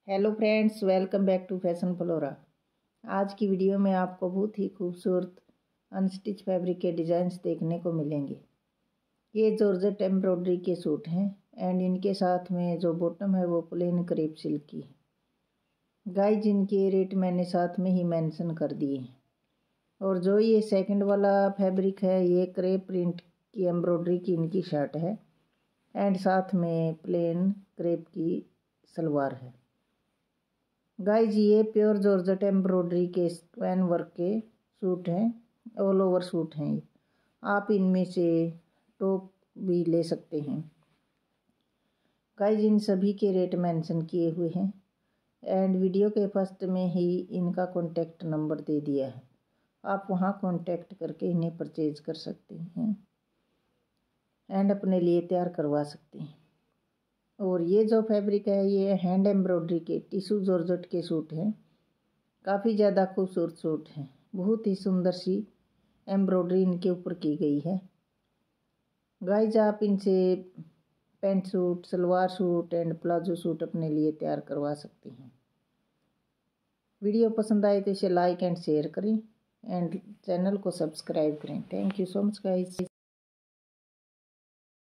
Hello friends, welcome back to fashion flora. आज की video में आपको बहुत ही खूबसूरत अनस्टिच फैब्रिक के डिज़ाइंस देखने को मिलेंगे। ये जॉर्जेट एम्ब्रॉयडरी के सूट हैं एंड इनके साथ में जो बॉटम है वो प्लेन क्रेप सिल्क की है। गाइज, इनके रेट मैंने साथ में ही मेंशन कर दिए हैं। और जो ये सेकंड वाला फैब्रिक है ये क्रेप प्रिंट की एम्ब्रॉयडरी की इनकी शर्ट है एंड साथ में प्लेन क्रेप की सलवार है। गाइज, ये प्योर जॉर्जेट एम्ब्रॉयडरी के स्क्वेन वर्क के सूट हैं, ऑल ओवर सूट हैं। ये आप इनमें से टॉप भी ले सकते हैं। गाइज, इन सभी के रेट मेंशन किए हुए हैं एंड वीडियो के फर्स्ट में ही इनका कॉन्टैक्ट नंबर दे दिया है। आप वहां कॉन्टैक्ट करके इन्हें परचेज कर सकते हैं एंड अपने लिए तैयार करवा सकते हैं। और ये जो फैब्रिक है ये हैंड एम्ब्रॉयडरी के टिश्यू जॉर्जेट के सूट हैं। काफ़ी ज़्यादा खूबसूरत सूट हैं। बहुत ही सुंदर सी एम्ब्रॉयडरी इनके ऊपर की गई है। गाइज, आप इनसे pant suit, salwar suit and palazzo suit अपने लिए तैयार करवा सकते हैं। वीडियो पसंद आए तो इसे लाइक एंड शेयर करें एंड चैनल को सब्सक्राइब करें। Thank you so much guys.